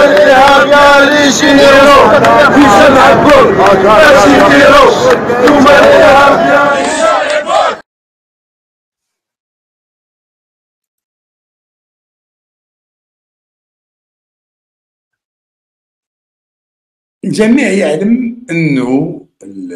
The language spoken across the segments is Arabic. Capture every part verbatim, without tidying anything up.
يا جينيرو في سمعكم باش يديروا نتوما الجميع يعلم أنه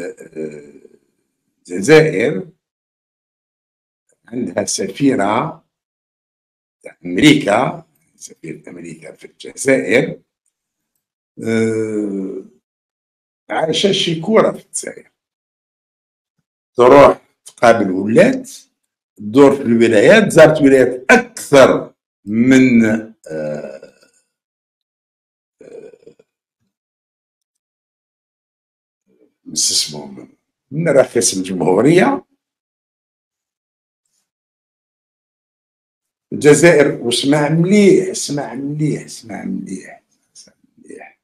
الجزائر عندها سفيرة أمريكا، سفيرة أمريكا في الجزائر أه عايشة شيكورة في الجزائر، تروح تقابل ولات، تدور في الولايات، زارت ولايات أكثر من أه اسمه من رئيس الجمهورية. الجزائر واسمع مليح اسمع مليح اسمع مليح اسمع مليح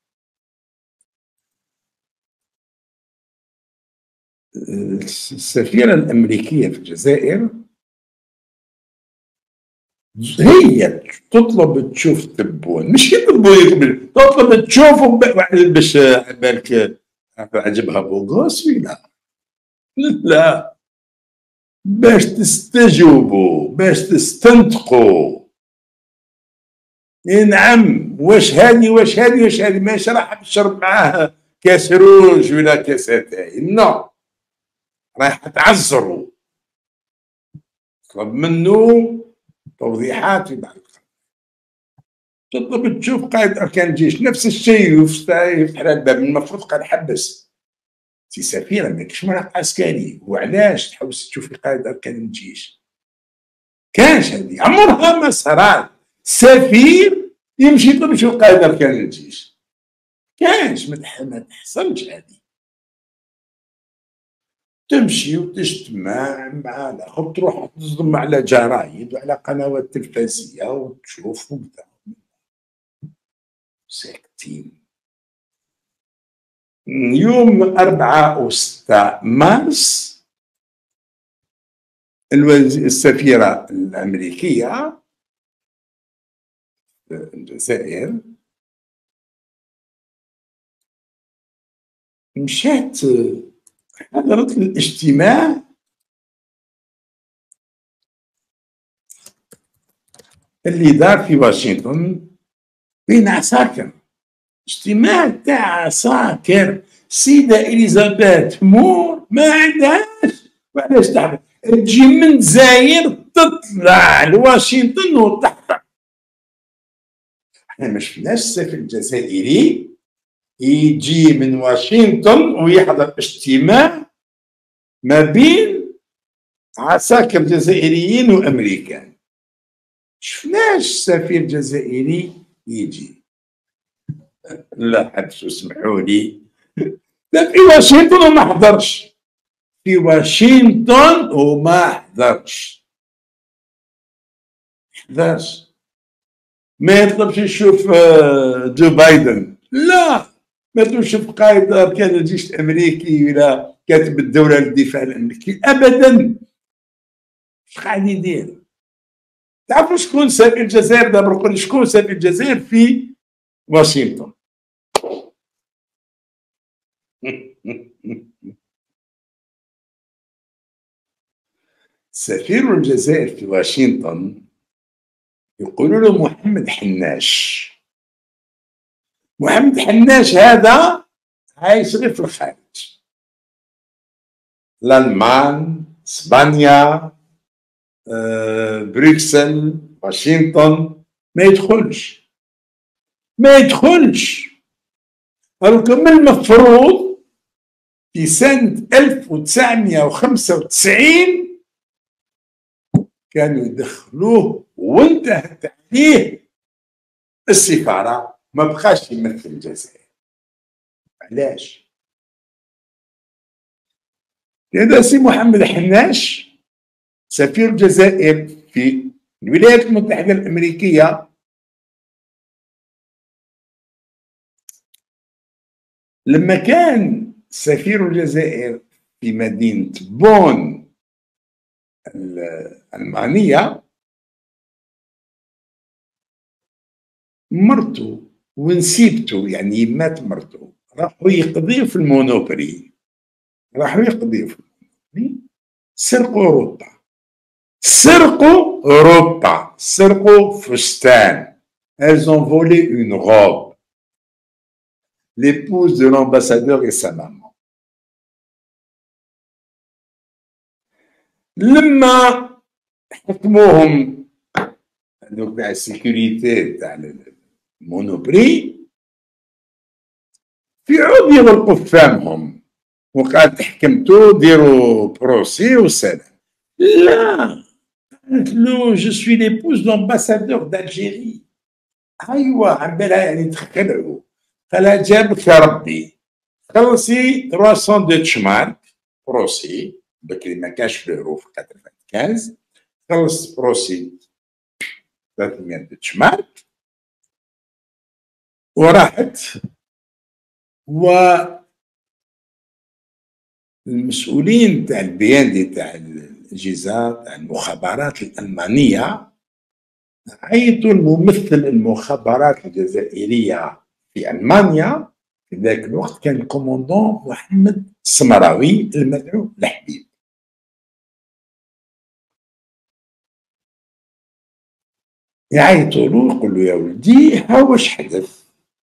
السفيرة الأمريكية في الجزائر هي تطلب تشوف تبون، مش تبون تطلب تشوفه باش بالك عجبها بوغوس ولا لا، باش تستجوبوا باش تستنطقوا. نعم، واش هذه واش هذه واش هذه ماشي راح تشرب معاه كاس روج ولا كاس اتاي، نو، رايح تعزروا. طلب منه توضيحات في بعض الخطوات. تطلب تشوف قائد اركان الجيش، نفس الشيء يفتح الباب، المفروض قال حبس سي سفيره ماكش ملحق عسكري، وعلاش تحوس تشوف قائد اركان الجيش؟ كانش هذه عمرها ما صرات سفير يمشي يطلب يشوف قائد اركان الجيش، كانش ما تحصلش هذه. تمشي وتجتمع مع الاخر، تروح تصدم على جرايد وعلى قنوات تلفزيونيه وتشوف وكذا، ساكتين. يوم أربعة وستة مارس السفيرة الأمريكية في الجزائر مشات حضرت الاجتماع اللي دار في واشنطن بين عساكر، اجتماع تاع عساكر. السيدة إليزابيث مور ما عندهاش وعلاش تحضر، تجي من الجزائر تطلع لواشنطن وتحضر. احنا ما شفناش السفير الجزائري يجي من واشنطن ويحضر اجتماع ما بين عساكر جزائريين وامريكان، شفناش سفير جزائري يجي. لا حبسوا اسمحوا لي، لا في واشنطن وما حضرش، في واشنطن وما حضرش حضرش ما يطلبش يشوف جو بايدن، لا، ما يطلبش يشوف قائد اركان الجيش الامريكي ولا كاتب الدوله للدفاع الامريكي ابدا. اش قاعد يدير؟ تعرفوا شكون سفير الجزائر؟ دابا نقول شكون سفير الجزائر في واشنطن؟ سفير الجزائر في واشنطن يقولوا له محمد حناش. محمد حناش هذا عايش غير في الخارج، الألمان، اسبانيا، آه، بروكسل، واشنطن، ما يدخلش ما يدخلش. من المفروض في سنة ألف وتسعمائة وخمسة وتسعين كانوا يدخلوه وانتهت عليه السفارة، ما بقاش يمثل الجزائر. علاش؟ لأن سي محمد حناش سفير الجزائر في الولايات المتحدة الأمريكية لما كان سفير الجزائر في مدينة بون الألمانية، مرته ونسيبته يعني مات مرته، راحوا يقضيوا في المونوبري، راحوا يقضيوا في المونوبري، سرقوا أوروبا، سرقوا أوروبا، سرقوا فستان. Elles ont volé une robe. L'épouse de l'ambassadeur et sa maman. لما حكموهم هذوك تاع السيكوريتي تاع المونوبري، في عود يغلقوا في فمهم وقالت حكمتو ديروا بروسي وسلام. لا، قالت له جو سوي ليبوز لامباسادور دالجيري. ايوا عبالها يعني تخلعوا. قالها جابك يا ربي، خلصي ثلاثمية دوتش مارك بروسي، بكري ما كانش لورو في خمسة وثمانين، خلص بروسي ثلاثمية دوتش مارك وراحت. و المسؤولين تاع البياندي تاع الأجهزة تاع المخابرات الألمانية عيطوا الممثل المخابرات الجزائرية في ألمانيا في ذاك الوقت كان الكوموندون محمد السمراوي المدعو لحبيب. يعيطوا له يقول له يا ولدي ها واش حدث،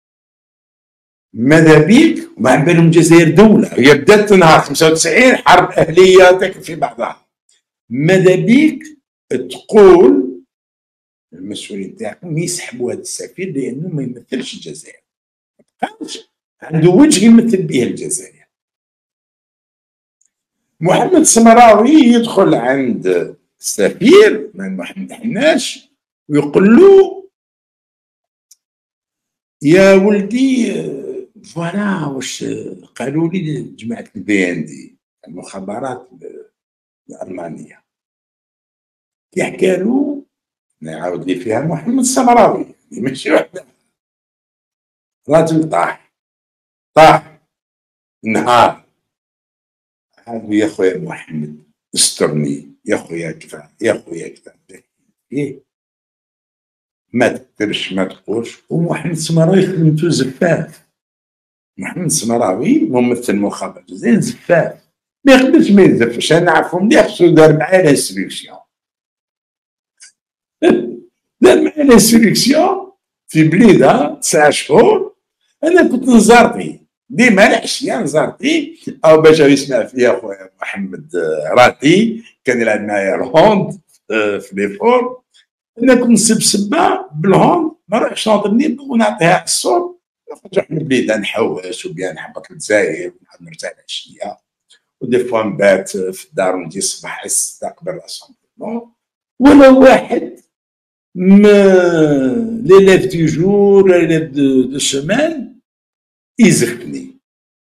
ماذا بيك؟ وما على بالهم الجزائر دولة، هي بدات نهار خمسة وتسعين حرب أهلية تاكل في بعضها. ماذا بيك تقول المسؤولين تاعكم يسحبوا هذا السفير لأنه ما يمثلش الجزائر، عنده وجه يمثل به الجزائر. محمد السمراوي يدخل عند السفير محمد حناش ويقول له يا ولدي فوالا واش قالوا لي جماعة البي ان دي المخابرات الألمانية. يحكي له نعاود لي فيها محمد السمراوي ماشي وحده، راجل طاح طاح نهار. هذا يا خويا محمد استرني يا خويا كذا يا خويا كذا، ايه ما تكتبش ما تقولش. ومحمد السمراوي خدمته زفاف، محمد السمراوي ممثل مخابرات زين زفاف، ما يقدرش ما يزفش. انا نعرفو مليح شو دار معايا لانستركسيون، دار معايا لانستركسيون في بليده تسع شهور. انا كنت نزارتي ديما العشيه نزارتي او باش يسمع فيا خويا محمد راتي كان يلعب معايا الهوند في ليفور. انا كنت نسبسبها بالهوند ما نروحش نضربني ونعطيها الصوت نرجع من البليده نحوس وبيان نحبط للجزائر ونحب نرجع العشيه. ودي فوا نبات في الدار ونجي الصباح نستقبل الاسامبلمون. ولا واحد ليليف دو جور ليليف دو سومان يزفني.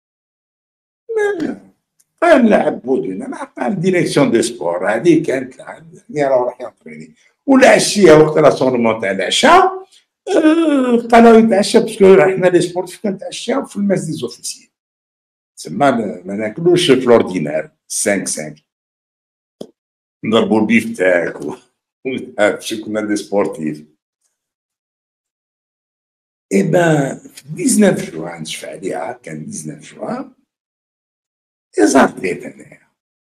قال لاعب بودين انا قال ديريكسيون دو سبور هذه كانت يعني راه راح ينطريني. والعشيه وقت راسونمون تاع العشاء قالوا يتعشى باسكو حنا لي سبورتيف كنتعشاو في الماس دي زوفيسيي، تسمى ما ناكلوش في لوردينار خمسة خمسة، نضربوا البيفتاك ونتعشى كنا دي سبورتيف. اي بان في تسعة عشر جوان نشفى عليها كان تسعة عشر جوان زارتيت انايا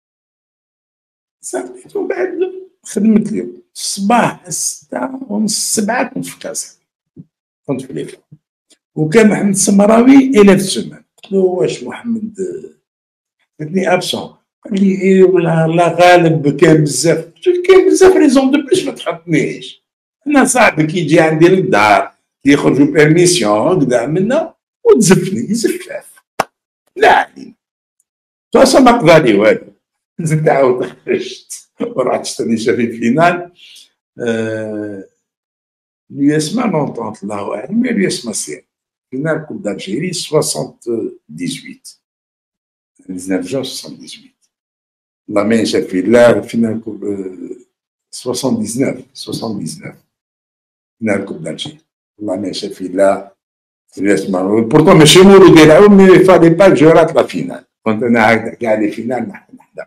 زارتيت ومن بعد خدمت لي الصباح الستة ونص سبعة كنت في كازا كنت في ليفون. وكان محمد السمراوي إلى في السمان. قلت له واش محمد قلتني ابسون؟ قال لي ايه ولا لا غالب كان بزاف. قلت له كان بزاف ريزون دو بليس ما تحطنيش انا صاحبي كي يجي عندي للدار يخرجوا بيرميسيون هكذا منا وتزفني زفاف لا علينا. تو ما قضى لي والو نزلت عاود خرجت ورحت شتني في الفينال. آه لي اسما لونطونت الله اعلم مي لي اسما سير فينال كوب دالجيري سبعة وثمانين تسعة عشر سبعة وثمانين الله ما يشاء في الله فينال كوب تسعة وسبعين تسعة وسبعين فينال كوب دالجيري الله ما يشاء في الله لي اسما بورتون ماشي مولود يلعبوا مي فالي با جو رات لا فينال كنت انا هكذا كاع لي فينال نحضر.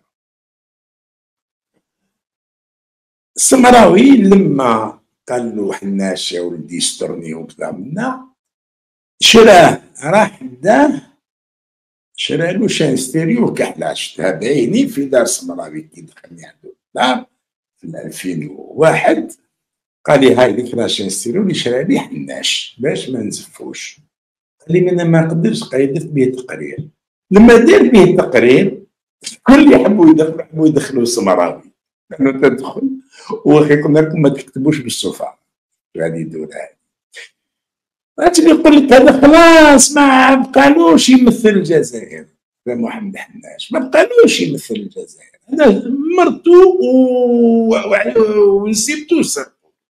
السمراوي لما قال له حناش يا ولدي استرني وكذا منا شراه راح داه شرا له شان ستيريو كحله عشتها بعيني في دار سمراوي كي دخلني عنده الدار في ألفين وواحد قال لي هاي ديك لاشين ستيريو اللي شرا لي حناش باش ما نزفوش. قال لي انا ما نقدرش، قال درت به تقرير. لما دار به تقرير كل اللي يحبوا يدخلوا يحبوا يدخلوا سمراوي لانه تدخل واخي قلنا لكم ما تكتبوش بالصفه في هذه الدوله هذه. اللي يقول لك هذا خلاص ما بقالوش يمثل الجزائر، محمد حناش ما بقالوش يمثل الجزائر، هذا مرتو ونسيبتو سر.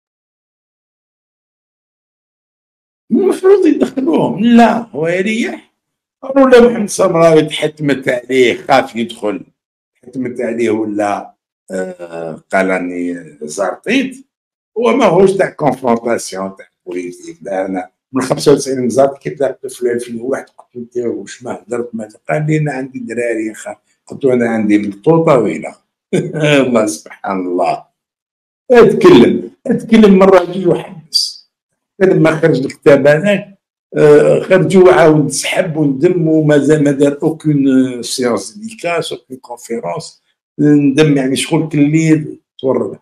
المفروض يدخلوهم، لا هو يريح. ولا محمد سمراوي تحتمت عليه خاف يدخل، تحتمت عليه ولا آه قال راني زرطيت. هو ماهوش تاع كونفرونتاسيون تاع بوليتيك. انا من خمسة وتسعين مزارت كي تلاقيت في ألفين وواحد قلت له واش ما هدرت ما قال لي انا عندي دراري خا. قلت له انا عندي بطو طويله. الله سبحان الله. اتكلم اتكلم مره يجي وحبس. لما خرج الكتاب هذاك خرجوا عاود سحب وندم ومازال ما دار اوكون سيونس ديكاس اوكون كونفيرونس ندم يعني شغل كليل تورط.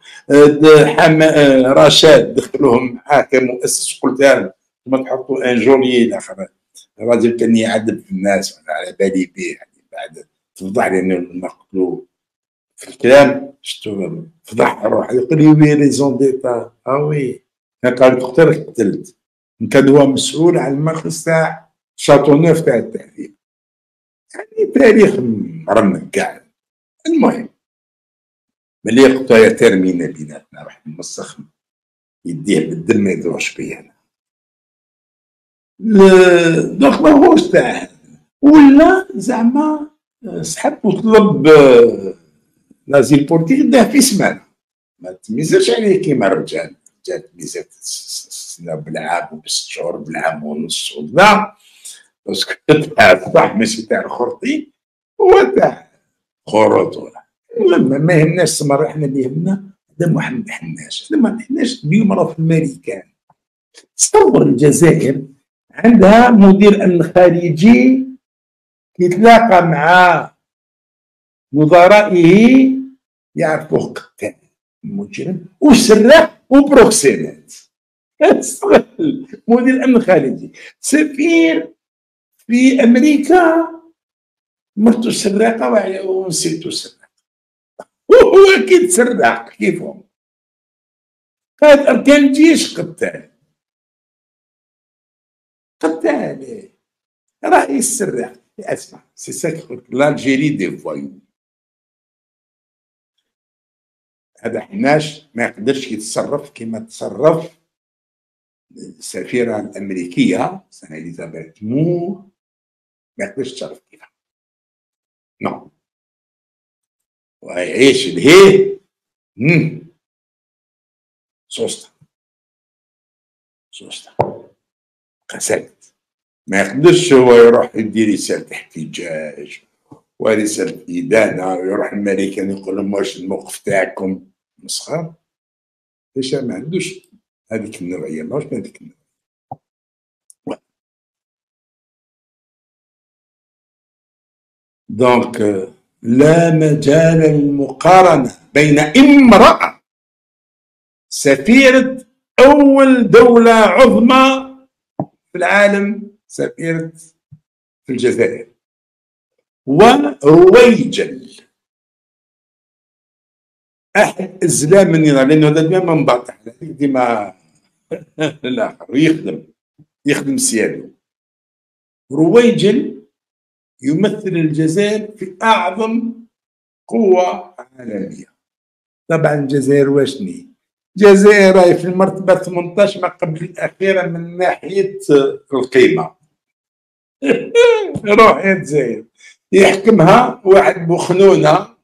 رشاد دخلوهم معاه كمؤسس قلت لهم ما تحطوا ان جونيي الاخر. الراجل كان يعذب في الناس على بالي به يعني بعد تفضح لي نقتلوه في الكلام شفتوا فضح روحه يقول لي وي ريزون ديتا. اه وي قال قتل قتلت. كان هو مسؤول عن المركز تاع شاطو نوف تاع التعليم. يعني تاريخ مرنك كاع. المهم ملي قطايا ترمينا بيناتنا واحد المسخ يديه بالدم ما يدروش بيه انا. دوك ماهوش تاع ولا زعما سحب وطلب نازيل بوليتيك داه في سمانه ما تميزرش عليه كيما الرجال. الرجال تميزات سنه بالعام وبست شهور بالعام ونص وكذا باسكو تاع الصح ماشي تاع الخرطي هو تاع خروط. المهم ما يهمناش السمر، احنا اللي يهمنا هذا محمد حناش. محمد حناش اليوم راه في الامريكان. تصور الجزائر عندها مدير امن خارجي يتلاقى مع وزرائه يعرفوه قتال مجرم وسراق وبروكسيلات. مدير امن خارجي سفير في امريكا مرتو سراقه ونسيتو سراقه وهو اكيد سراق كيفهم. قائد اركان الجيش قتال قتال رئيس السراق. اسمع سي سا كي لالجيري دي فوايو. هذا حناش ما يقدرش يتصرف كما تصرف السفيره الامريكيه سنه اليزابيث مور. ما يقدرش يتصرف كيفها. نو ويعيش الهيه سوسته سوسته قسلت. ما يقدرش هو يروح يدير رساله احتجاج ورساله ادانه ويروح الامريكان يقول لهم واش الموقف تاعكم مسخر. ليش ما عندوش هذيك النوعيه ماهوش من هذيك النوعيه. دونك لا مجال للمقارنه بين امراه سفيره اول دوله عظمى في العالم سفيره في الجزائر ورويجل احد ازلام النظام لانه هذا ديما منبطح ديما الاخر ويخدم يخدم سيادو. رويجل يمثل الجزائر في اعظم قوه عالميه. طبعا الجزائر واشني؟ الجزائر راهي في المرتبه ثمنطاش ما قبل الاخيره من ناحيه القيمه. روح يا الجزائر يحكمها واحد بوخنونه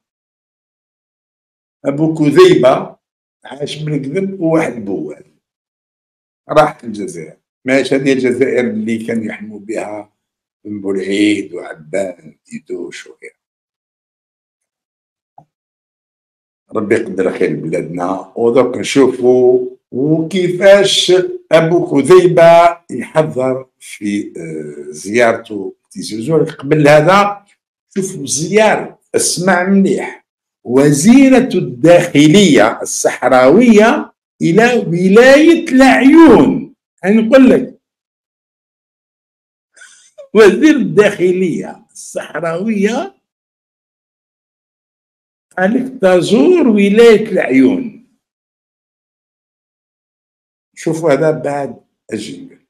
ابو كذيبه عاش بالكذب وواحد بوال. راحت الجزائر ماهيش هذه الجزائر اللي كان يحلموا بها بن بورعيد وعبان تيتوش وغيره. ربي يقدر خير بلادنا ودوك نشوفوا وكيفاش أبو خذيبة يحضر في زيارته تيزي زورق. قبل هذا شوفوا زيارة، اسمع مليح، وزيرة الداخلية الصحراوية إلى ولاية العيون. أنا نقول لك وزير الداخلية الصحراوية قالك تزور ولاية العيون. شوفوا هذا بعد أجيب.